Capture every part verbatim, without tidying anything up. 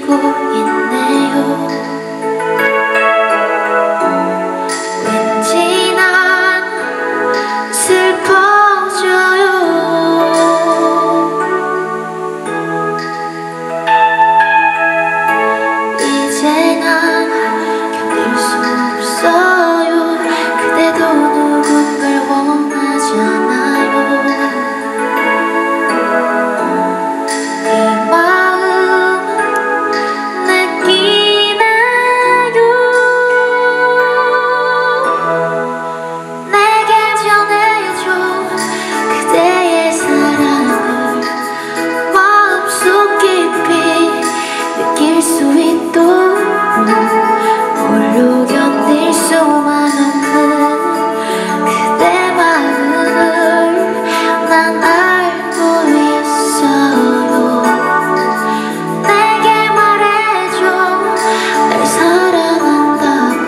느끼고 있네요. 왠지 난 슬퍼져요. 이제 난 견딜 수 없어요. 그대도 누군가를 원하잖아요. 이 마음 느끼나요? 내게 전해줘 그대의 사랑을 마음속 깊이 느낄 수 있도록. 홀로 견딜 수만 없는 그대 마음을 난 알고 있어요. 내게 말해줘 날 사랑한다고.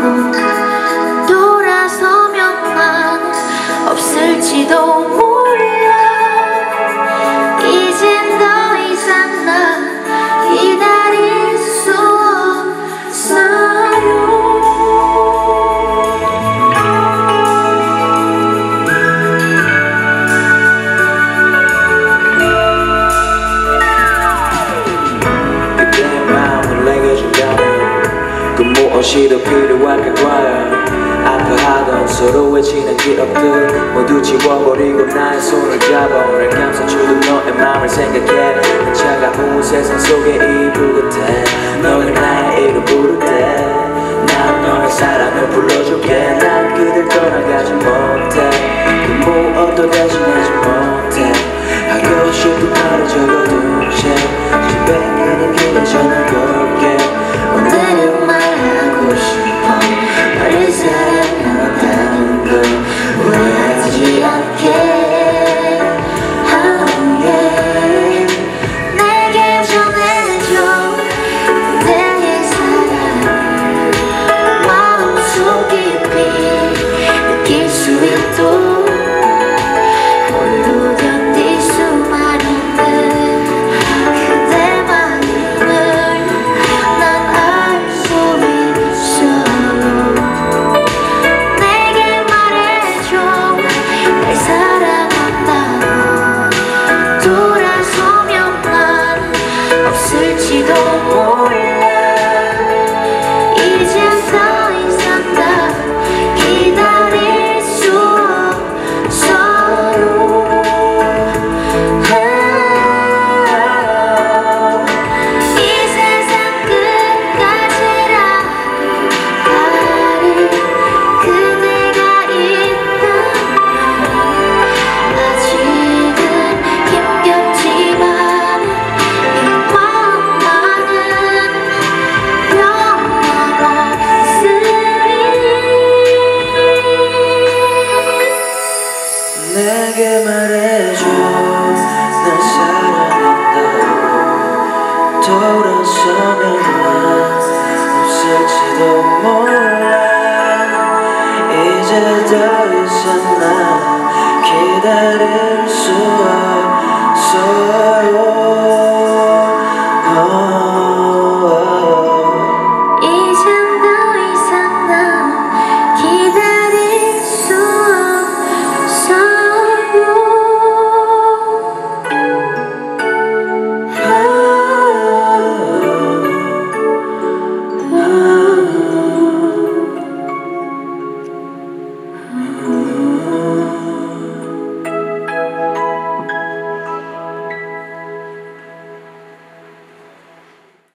돌아서면 난 없을지도 몰라. 이젠 더 이상 나 기다릴 수 없어요. 그대의 마음을 내게 준다면 그 무엇이 더 필요할까 과연. 아파하던 서로 외치는 기억들 모두 지워버리고 나의 손을 잡아 오늘 감싸주던 너의 마음을 생각해. 차가운 세상 속에 이